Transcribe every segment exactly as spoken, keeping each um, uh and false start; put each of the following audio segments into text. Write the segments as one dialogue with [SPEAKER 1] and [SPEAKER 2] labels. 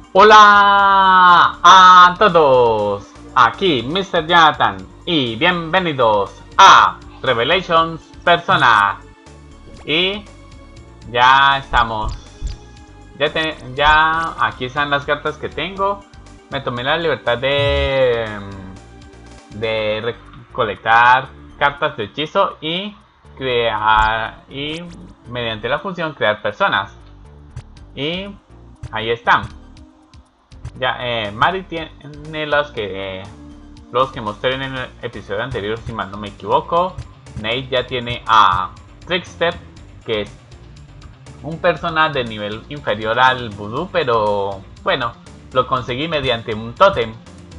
[SPEAKER 1] Hola a todos, aquí mister Jonathan y bienvenidos a Revelations Persona. Y ya estamos, ya, te, ya aquí están las cartas que tengo. Me tomé la libertad de, de recolectar cartas de hechizo y crear, y mediante la función crear personas. Y ahí están. Ya, eh, Mari tiene los que eh, los que mostré en el episodio anterior, si mal no me equivoco. Nate ya tiene a Trickster, que es un personaje de nivel inferior al Voodoo, pero bueno, lo conseguí mediante un tótem.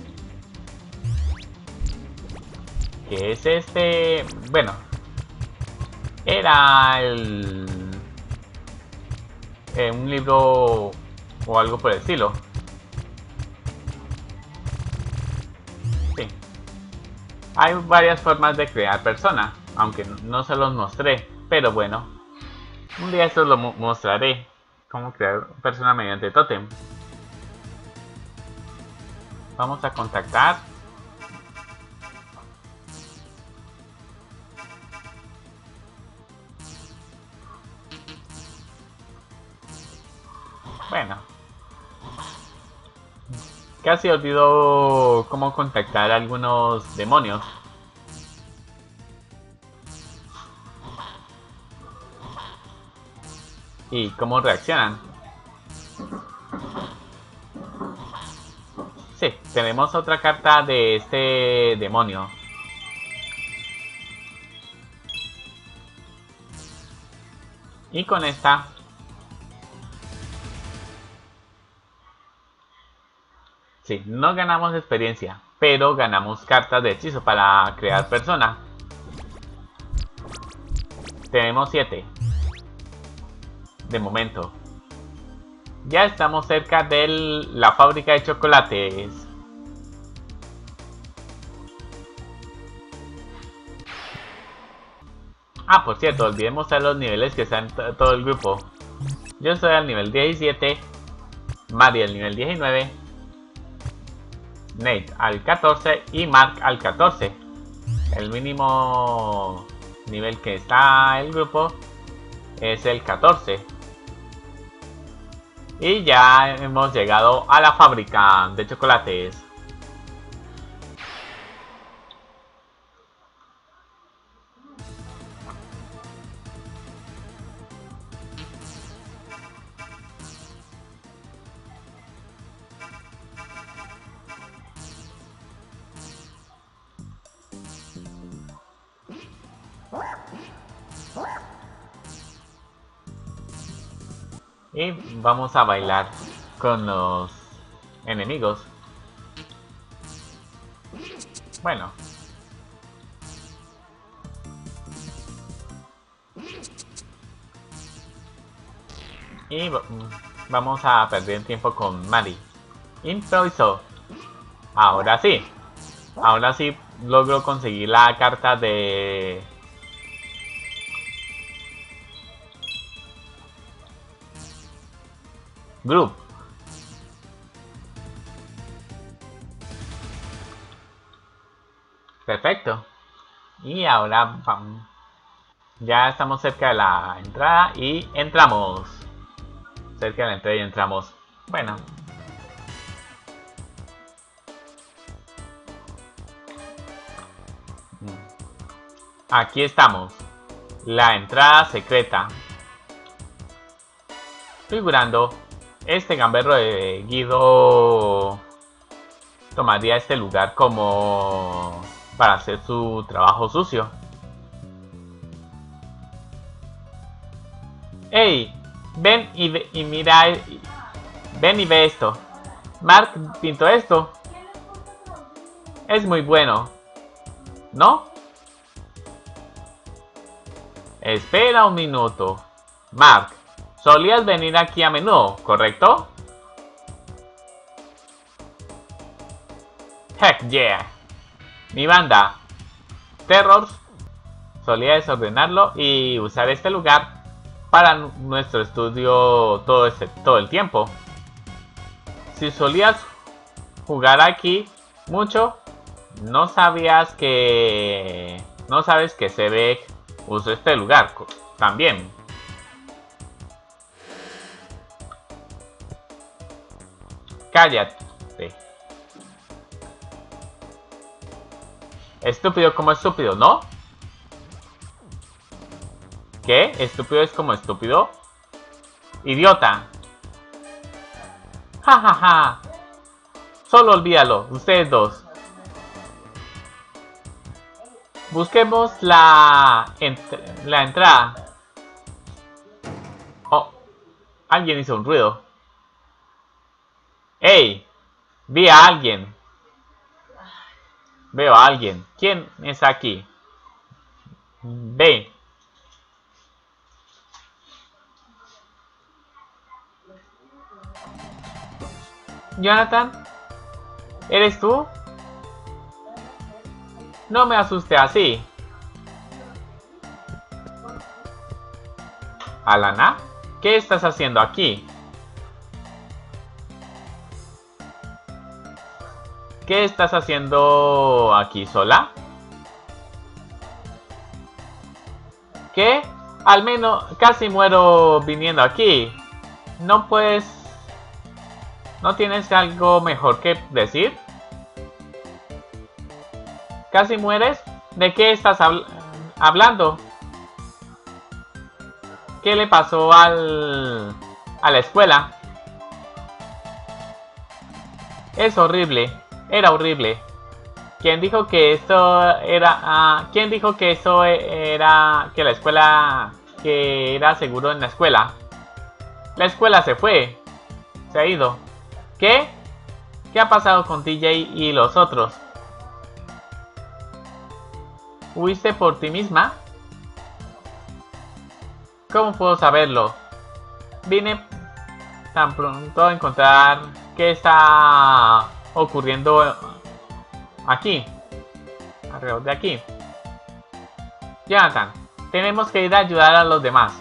[SPEAKER 1] Que es este, bueno, era el, eh, un libro o algo por el estilo. Sí. Hay varias formas de crear personas, aunque no se los mostré, pero bueno, un día esto lo mostraré, cómo crear persona mediante tótem. Vamos a contactar. Bueno, casi olvido cómo contactar a algunos demonios. Y cómo reaccionan. Sí, tenemos otra carta de este demonio. Y con esta sí, no ganamos experiencia, pero ganamos cartas de hechizo para crear persona. Tenemos siete. De momento. Ya estamos cerca de la fábrica de chocolates. Ah, por cierto, olvidé mostrar los niveles que están en todo el grupo. Yo estoy al nivel diecisiete, Mari al nivel diecinueve, Nate al catorce y Mark al catorce. El mínimo nivel que está el grupo es el catorce. Y ya hemos llegado a la fábrica de chocolates. Y vamos a bailar con los enemigos. Bueno. Y vamos a perder tiempo con Mari. Improviso. Ahora sí. Ahora sí logro conseguir la carta de... Group. Perfecto. Y ahora vamos. Ya estamos cerca de la entrada y entramos. Cerca de la entrada y entramos. Bueno. Aquí estamos. La entrada secreta. Figurando, este gamberro de Guido tomaría este lugar como para hacer su trabajo sucio. ¡Ey! Ven y, ve, y mira, ven y ve esto. Mark pintó esto. Es muy bueno, ¿no? Espera un minuto. Mark, solías venir aquí a menudo, ¿correcto? Heck yeah. Mi banda, Terrors, solía desordenarlo y usar este lugar para nuestro estudio todo, este, todo el tiempo. si solías jugar aquí mucho, no sabías que... No sabes que Sebek usó este lugar también. Cállate. Estúpido como estúpido, ¿no? ¿Qué? ¿Estúpido es como estúpido? ¡Idiota! ¡Ja, ja, ja! Solo olvídalo, ustedes dos. Busquemos la, ent la entrada. Oh, alguien hizo un ruido. ¡Ey! Vi a alguien. Veo a alguien. ¿Quién está aquí? Ve. Jonathan, ¿eres tú? No me asuste así. Alana, ¿qué estás haciendo aquí? ¿Qué estás haciendo aquí sola? ¿Qué? Al menos casi muero viniendo aquí. ¿No puedes... ¿No tienes algo mejor que decir? ¿Casi mueres? ¿De qué estás habl hablando? ¿Qué le pasó al... a la escuela? Es horrible. Era horrible. ¿Quién dijo que esto era... Uh, ¿Quién dijo que eso era... que la escuela... que era seguro en la escuela? La escuela se fue. Se ha ido. ¿Qué? ¿Qué ha pasado con T J y los otros? ¿Huiste por ti misma? ¿Cómo puedo saberlo? Vine tan pronto a encontrar qué está ocurriendo aquí, alrededor de aquí. Jonathan, tenemos que ir a ayudar a los demás.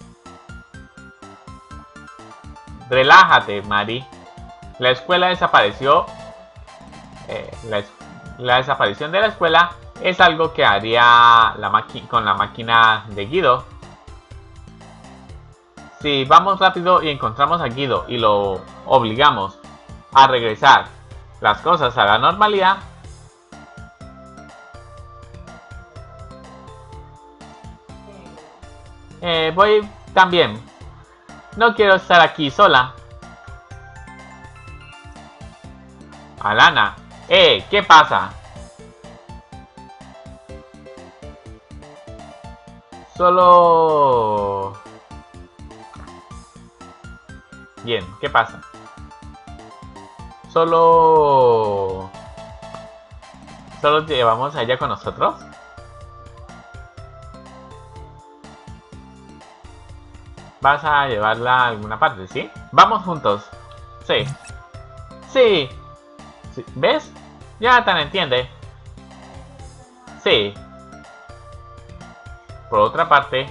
[SPEAKER 1] Relájate, Mari. La escuela desapareció. Eh, la, la desaparición de la escuela es algo que haría la con la máquina de Guido. Si vamos rápido y encontramos a Guido y lo obligamos a regresar las cosas a la normalidad, eh, voy también. No quiero estar aquí sola. Alana, eh, ¿qué pasa? Solo... Bien, ¿qué pasa? Solo... ¿Solo llevamos a ella con nosotros? ¿Vas a llevarla a alguna parte, sí? Vamos juntos. Sí. Sí. Sí. ¿Ves? Jonathan entiende. Sí. Por otra parte...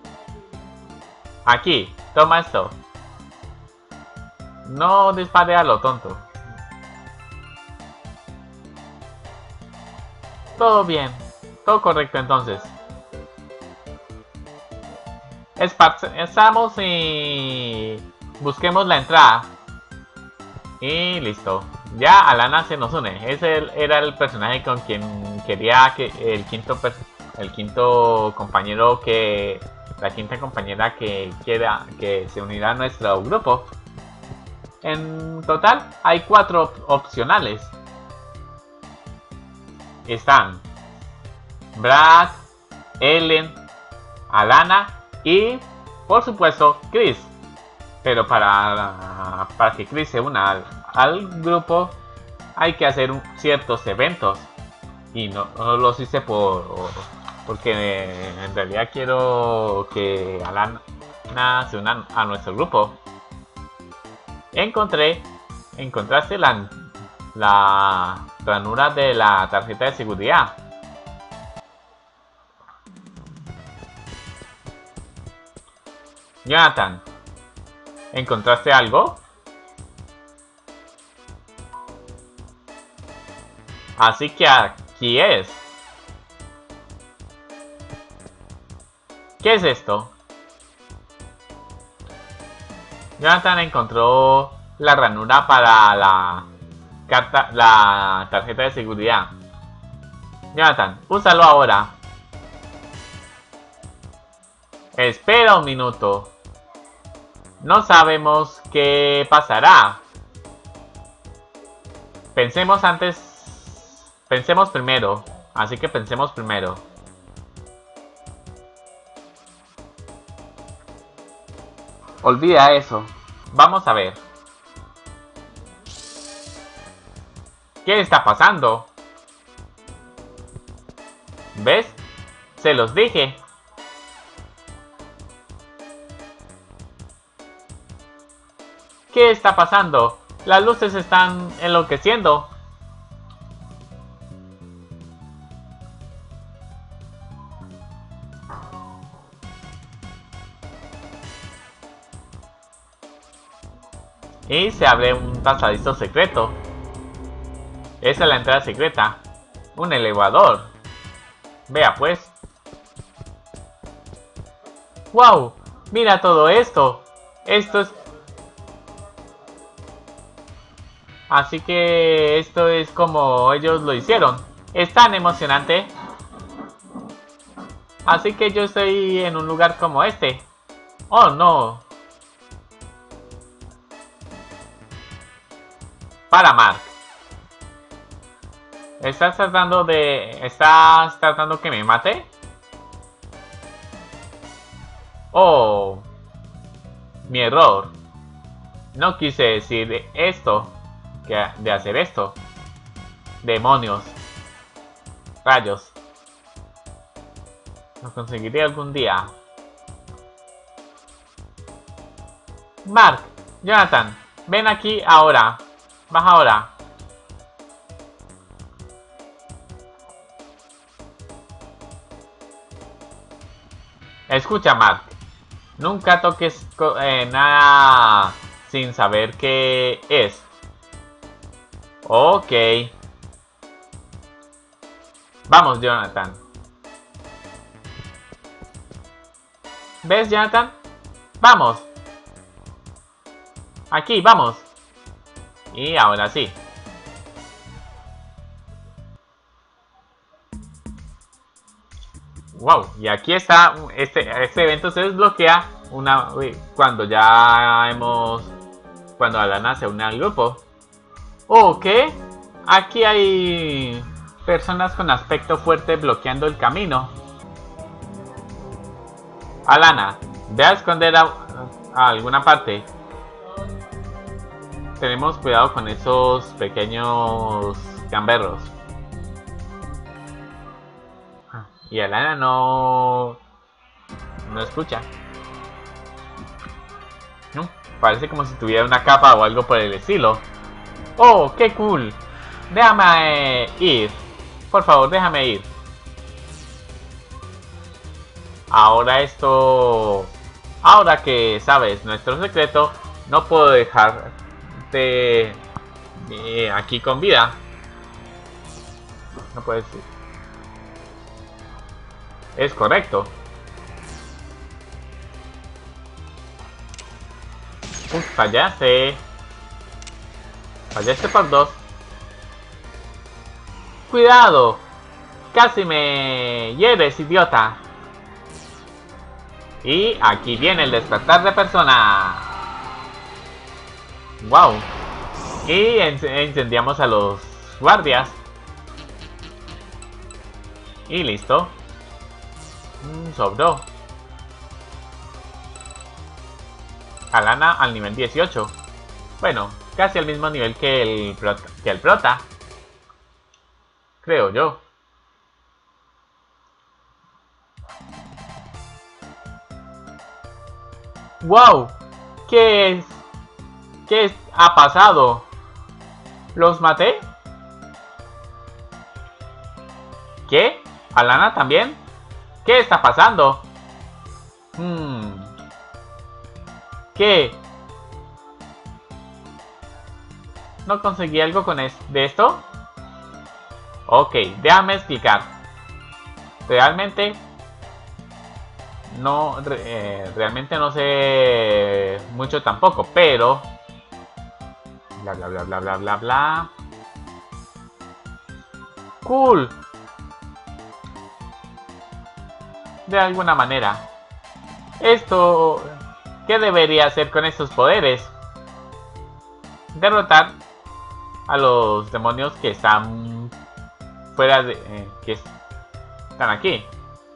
[SPEAKER 1] Aquí, toma esto. No dispare a lo tonto. Todo bien. Todo correcto entonces. Estamos y... busquemos la entrada. Y listo. Ya Alana se nos une. Ese era el personaje con quien quería que el quinto el quinto compañero que... La quinta compañera que quiera que se unirá a nuestro grupo. En total hay cuatro op opcionales. Están Brad, Ellen, Alana y, por supuesto, Chris. Pero para, para que Chris se una al, al grupo hay que hacer un, ciertos eventos. Y no, no los hice por porque en realidad quiero que Alana se una a nuestro grupo. Encontré, encontraste la, la ranura de la tarjeta de seguridad. Jonathan, ¿encontraste algo? Así que aquí es. ¿Qué es esto? Jonathan encontró la ranura para la carta, la tarjeta de seguridad. Jonathan, úsalo ahora. Espera un minuto. No sabemos qué pasará. Pensemos antes. Pensemos primero. Así que pensemos primero. Olvida eso. Vamos a ver. ¿Qué está pasando? ¿Ves? Se los dije. ¿Qué está pasando? Las luces están enloqueciendo. Y se abre un pasadizo secreto. Esa es la entrada secreta. Un elevador. Vea pues. ¡Wow! ¡Mira todo esto! Esto es... Así que esto es como ellos lo hicieron. Es tan emocionante. Así que yo estoy en un lugar como este. ¡Oh, no! Para Mark. ¿Estás tratando de... ¿Estás tratando que me mate? Oh. Mi error. No quise decir esto. Que de hacer esto. Demonios. Rayos. Lo conseguiré algún día. Mark. Jonathan. Ven aquí ahora. Baja ahora. Escucha, Mark. Nunca toques eh, nada sin saber qué es. Ok. Vamos, Jonathan. ¿Ves, Jonathan? Vamos. Aquí, vamos. Y ahora sí. Wow, y aquí está, este, este evento se desbloquea una, cuando ya hemos, cuando Alana se une al grupo. Oh, ¿qué? Aquí hay personas con aspecto fuerte bloqueando el camino. Alana, ve a esconder a, a alguna parte. Tenemos cuidado con esos pequeños gamberros. Y Alana no... no escucha. No, parece como si tuviera una capa o algo por el estilo. ¡Oh, qué cool! Déjame eh, ir. Por favor, déjame ir. Ahora esto... Ahora que sabes nuestro secreto, no puedo dejarte eh, aquí con vida. No puedes ir. Es correcto. Uf, fallaste. Fallaste por dos. ¡Cuidado! ¡Casi me hieres, idiota! Y aquí viene el despertar de persona. ¡Wow! Y incendiamos a los guardias. Y listo. Mm, sobró. Alana al nivel dieciocho. Bueno, casi al mismo nivel que el prota, que el prota. Creo yo. ¡Wow! ¿Qué es? ¿Qué ha pasado? ¿Los maté? ¿Qué? ¿Alana también? ¿Qué está pasando? Hmm. ¿Qué? ¿No conseguí algo con es de esto? Ok, déjame explicar. Realmente no, eh, realmente no sé mucho tampoco, pero bla bla bla bla bla bla bla. Cool. De alguna manera. Esto, ¿qué debería hacer con estos poderes? Derrotar a los demonios que están fuera de, eh, que están aquí.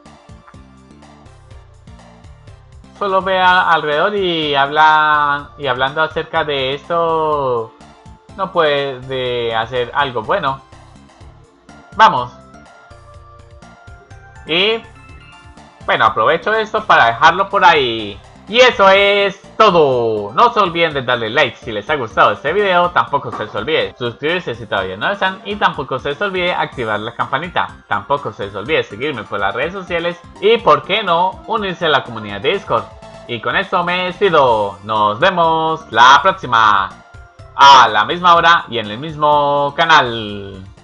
[SPEAKER 1] Solo vea alrededor y habla y hablando acerca de esto no puede hacer algo bueno. Vamos. Y bueno, aprovecho esto para dejarlo por ahí. Y eso es todo. No se olviden de darle like si les ha gustado este video. Tampoco se les olvide suscribirse si todavía no lo están. Y tampoco se les olvide activar la campanita. Tampoco se les olvide seguirme por las redes sociales. Y por qué no, unirse a la comunidad de Discord. Y con esto me despido. Nos vemos la próxima. A la misma hora y en el mismo canal.